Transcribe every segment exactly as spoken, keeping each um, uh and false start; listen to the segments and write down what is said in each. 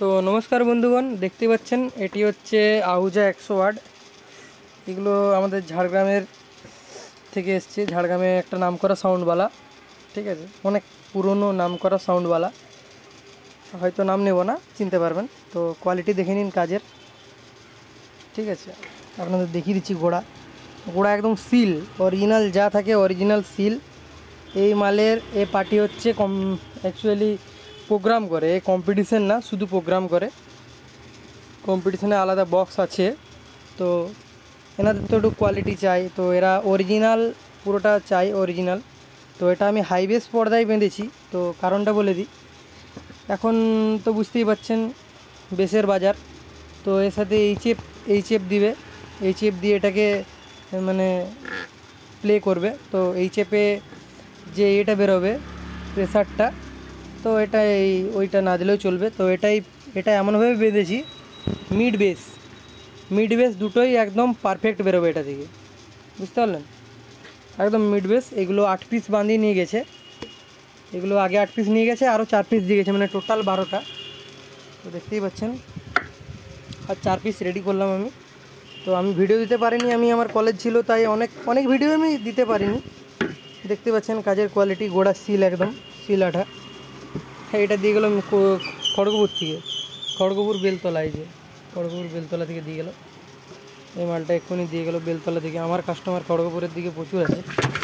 তো নমস্কার বন্ধুগণ, দেখতে পাচ্ছেন এটি হচ্ছে আহুজা একশো ওয়াট। এগুলো আমাদের ঝাড়গ্রামের থেকে এসছে। ঝাড়গ্রামে একটা নামকরা সাউন্ডওয়ালা, ঠিক আছে, অনেক পুরনো নামকরা সাউন্ডওয়ালা, হয়তো নাম নেব না, চিনতে পারবেন। তো কোয়ালিটি দেখে নিন কাজের, ঠিক আছে। আপনাদের দেখিয়ে দিচ্ছি গোড়া গোড়া একদম সিল, অরিজিনাল যা থাকে অরিজিনাল সিল। এই মালের এ পার্টি হচ্ছে কম অ্যাকচুয়ালি প্রোগ্রাম করে, এই কম্পিটিশন না, শুধু প্রোগ্রাম করে। কম্পিটিশনে আলাদা বক্স আছে। তো এনাদের তো একটু কোয়ালিটি চাই, তো এরা অরিজিনাল পুরোটা চাই, অরিজিনাল। তো এটা আমি হাইবেস পর্দায় বেঁধেছি। তো কারণটা বলে দিই, এখন তো বুঝতেই পারছেন বেসের বাজার। তো এর সাথে এইচএফ এইচএফ দিবে, এইচএফ দিয়ে এটাকে মানে প্লে করবে। তো এইচএফে যে এটা বেরোবে প্রেসারটা, তো এটা এই ওইটা না দিলেও চলবে। তো এটাই এটা এমনভাবে বেঁধেছি, মিড বেস মিড বেস দুটোই একদম পারফেক্ট বেরোবে এটা থেকে, বুঝতে পারলেন, একদম মিড বেস। এগুলো আট পিস বাঁধিয়ে নিয়ে গেছে, এগুলো আগে আট পিস নিয়ে গেছে, আরও চার পিস দিয়ে গেছে, মানে টোটাল বারোটা। তো দেখতেই পাচ্ছেন, আর চার পিস রেডি করলাম আমি। তো আমি ভিডিও দিতে পারিনি, আমি আমার কলেজ ছিল, তাই অনেক অনেক ভিডিও আমি দিতে পারিনি। দেখতে পাচ্ছেন কাজের কোয়ালিটি, গোড়া সিল, একদম সিল আঠা। হ্যাঁ, এটা দিয়ে গেলাম খড়গপুর থেকে, খড়গপুর বেলতলা, এই যে খড়গপুর বেলতলা থেকে দিয়ে গেল এই মালটা, এক্ষুনি দিয়ে গেল বেলতলা থেকে। আমার কাস্টমার খড়গপুরের দিকে প্রচুর আছে,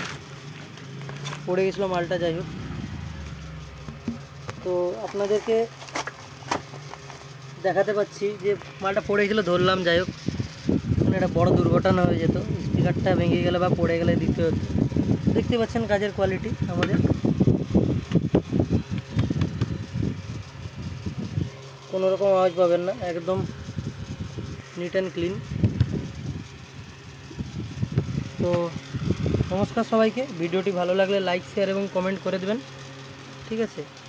পড়ে গেছিলো মালটা, যাই হোক। তো আপনাদেরকে দেখাতে পাচ্ছি যে মালটা পড়ে গেছিলো, ধরলাম, যাই হোক। মানে একটা বড় দুর্ঘটনা হয়ে যেত, স্পিকারটা ভেঙে গেলে বা পড়ে গেলে দিতে হতো। দেখতে পাচ্ছেন কাজের কোয়ালিটি আমাদের, কোনো রকম আওয়াজ পাবেন না, একদম নিট অ্যান্ড ক্লিন। তো নমস্কার সবাইকে, ভিডিওটি ভালো লাগলে লাইক, শেয়ার এবং কমেন্ট করে দেবেন, ঠিক আছে।